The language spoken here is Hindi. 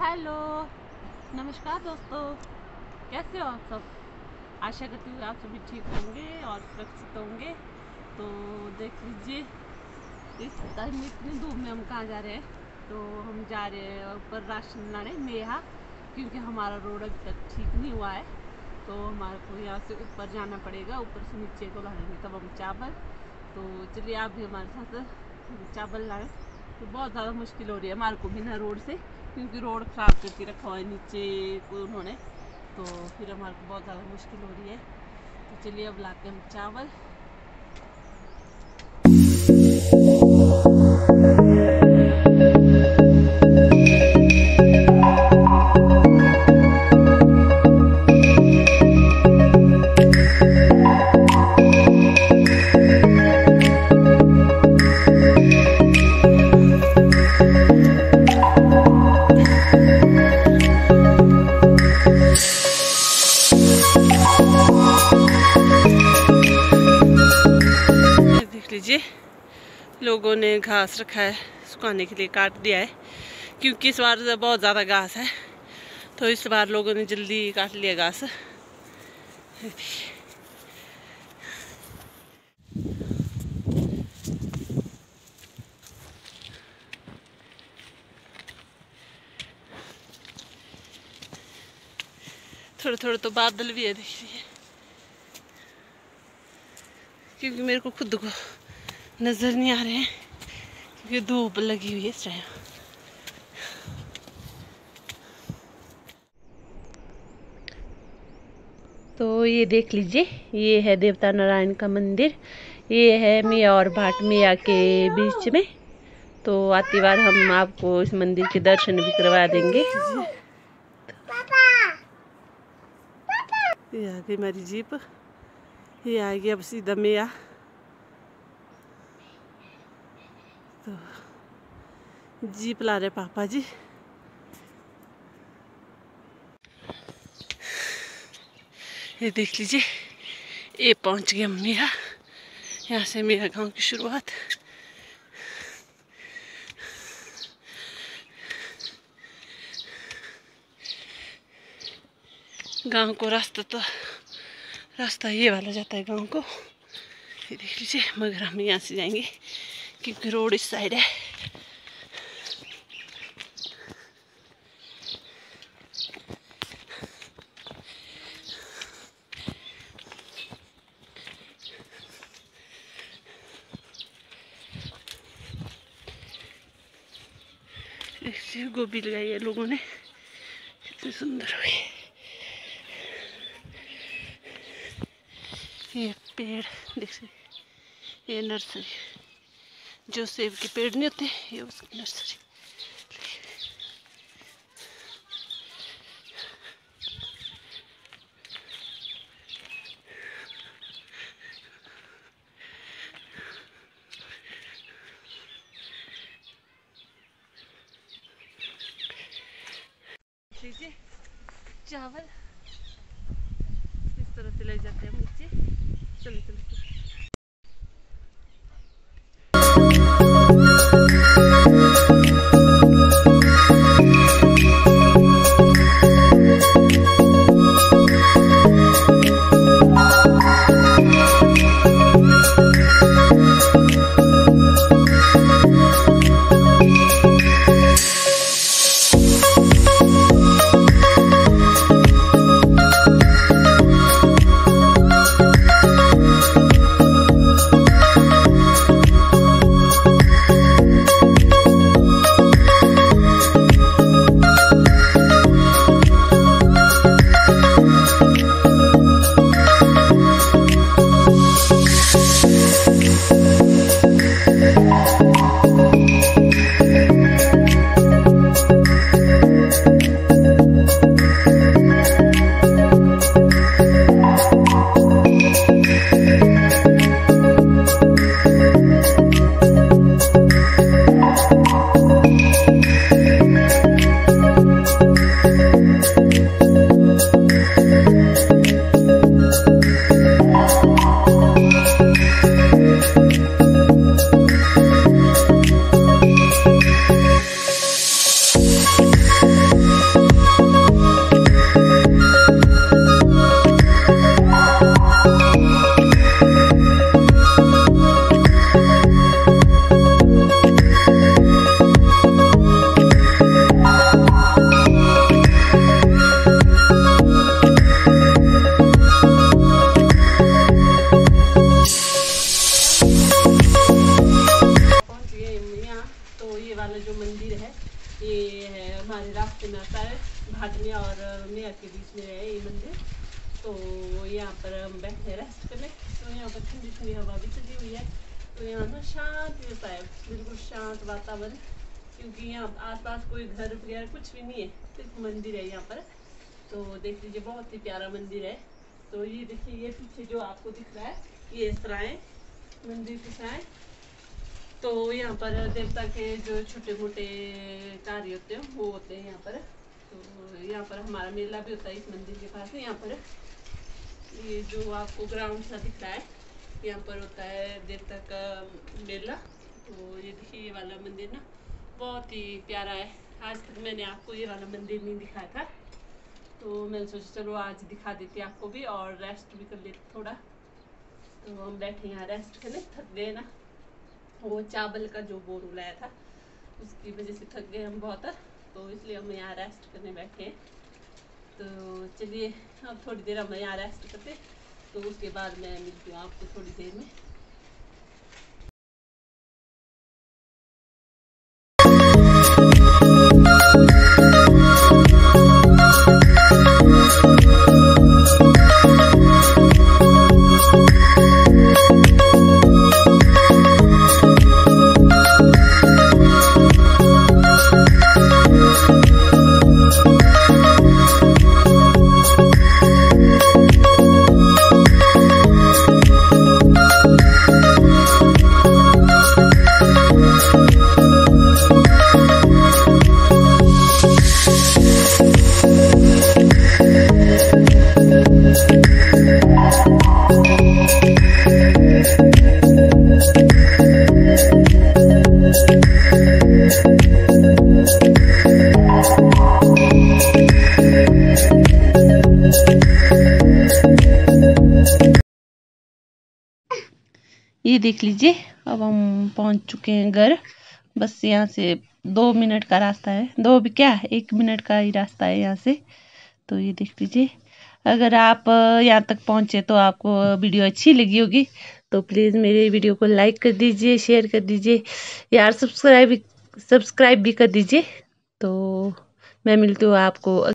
हेलो, नमस्कार दोस्तों, कैसे हो आप सब। आशा करती हूँ आप सभी ठीक होंगे और सुरक्षित होंगे। तो देख लीजिए इस टाइम में इतनी धूप में हम कहाँ जा रहे हैं। तो हम जा रहे हैं ऊपर राशन लाने मेहा, क्योंकि हमारा रोड अभी तक ठीक नहीं हुआ है। तो हमारे को यहाँ से ऊपर जाना पड़ेगा, ऊपर से नीचे को लाएंगे तब हम चावल। तो चलिए आप भी हमारे साथ चावल लाएँ। तो बहुत ज़्यादा मुश्किल हो रही है हमारे को बिना रोड से, क्योंकि रोड ख़राब करके रखा हुआ है नीचे को उन्होंने। तो फिर हमारे को बहुत ज़्यादा मुश्किल हो रही है। तो चलिए अब लाते हैं हम चावल। लीजिए लोगों ने घास रखा है सुखाने के लिए, काट दिया है क्योंकि इस बार बहुत ज़्यादा घास है। तो इस बार लोगों ने जल्दी काट लिया घास। थोड़े थोड़े तो बादल भी है देखिए, क्योंकि मेरे को खुद को नज़र नहीं आ रहे हैं क्योंकि धूप लगी हुई है इस टाइम। तो ये देख लीजिए, ये है देवता नारायण का मंदिर। ये है मियाँ और भाट मियाँ के बीच में। तो आती बार हम आपको इस मंदिर के दर्शन भी करवा देंगे। ये आ गई हमारी जीप, ये आएगी अब सीधा मियाँ। तो जीप ला रहे पापा जी। ये देख लीजिए, ये पहुंच गए हम मियाँ। यहाँ से मेरा गांव की शुरुआत। गांव को रास्ता ये वाला जाता है गांव को। ये देख लीजिए, मगर हम यहाँ से जाएंगे क्योंकि रोड इस साइड है। देखिए गोभी लगाई है लोगों ने, कितनी सुंदर हुई। ये पेड़ देखिए, ये नर्सरी, जो सेब के पेड़ नहीं होते ये उसकी नर्सरी। लीजिए चावल इस तरह से ले जाते हैं नीचे। चलो चलो ये है हमारे रास्ते में आता है, भाटने और मेयर के बीच में है ये मंदिर। तो यहाँ पर हम बैठे रेस्ट करने। तो यहाँ पर ठंडी ठंडी हवा भी चली हुई है। तो यहाँ ना शांत रहता है, बिल्कुल शांत वातावरण, क्योंकि यहाँ आसपास कोई घर वगैरह कुछ भी नहीं है, सिर्फ मंदिर है यहाँ पर। तो देख लीजिए, बहुत ही प्यारा मंदिर है। तो ये देखिए, ये पीछे जो आपको दिख रहा है ये सराय, मंदिर की सराय। तो यहाँ पर देवता के जो छोटे मोटे कार्य होते हैं वो होते हैं यहाँ पर। तो यहाँ पर हमारा मेला भी होता है इस मंदिर के पास। यहाँ पर ये जो आपको ग्राउंड सा दिख रहा है, यहाँ पर होता है देवता का मेला। तो ये देखिए, ये वाला मंदिर ना बहुत ही प्यारा है। आज तक मैंने आपको ये वाला मंदिर नहीं दिखाया था, तो मैंने सोचा चलो आज दिखा देती आपको भी और रेस्ट भी कर लेते थोड़ा। तो हम बैठे यहाँ रेस्ट करने, थक गए ना, वो चावल का जो बोर लाया था उसकी वजह से थक गए हम बहुत, तो इसलिए हम यहाँ रेस्ट करने बैठे हैं। तो चलिए अब थोड़ी देर हम यहाँ रेस्ट करते, तो उसके बाद मैं मिलती हूँ आपको थोड़ी देर में। ये देख लीजिए, अब हम पहुंच चुके हैं घर। बस यहाँ से 2 मिनट का रास्ता है, 2 भी क्या 1 मिनट का ही रास्ता है यहाँ से। तो ये देख लीजिए, अगर आप यहाँ तक पहुँचे तो आपको वीडियो अच्छी लगी होगी, तो प्लीज़ मेरे वीडियो को लाइक कर दीजिए, शेयर कर दीजिए यार, सब्सक्राइब भी कर दीजिए। तो मैं मिलती हूँ आपको